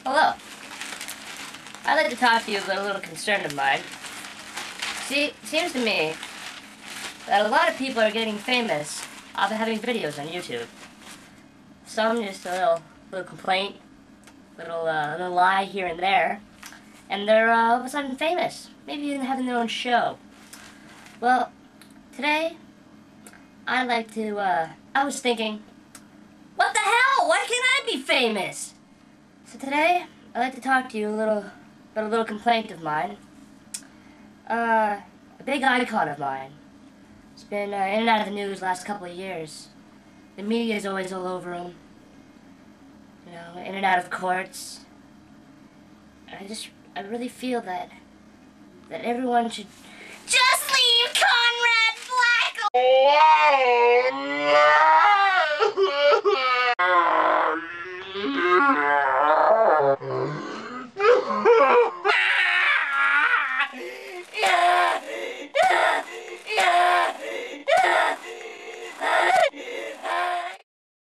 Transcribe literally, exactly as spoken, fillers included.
Hello. I'd like to talk to you about a little concern of mine. See, it seems to me that a lot of people are getting famous off of having videos on YouTube. Some just a little, little complaint, little, uh, little lie here and there, and they're uh, all of a sudden famous. Maybe even having their own show. Well, today, I'd like to, uh, I was thinking, what the hell? Why can't I be famous? So today, I'd like to talk to you a little about a little complaint of mine. Uh, a big icon of mine. It's been uh, in and out of the news last couple of years. The media is always all over him. You know, in and out of courts. I just, I really feel that, that everyone should just leave Conrad Black alone.